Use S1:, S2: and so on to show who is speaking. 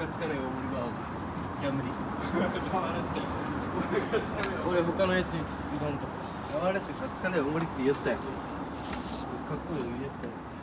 S1: カツカレー大盛りは。いや無理。俺他のやつに言わんと。回れってカツカレー大盛りって言ったよ。かっこいい言ったよ。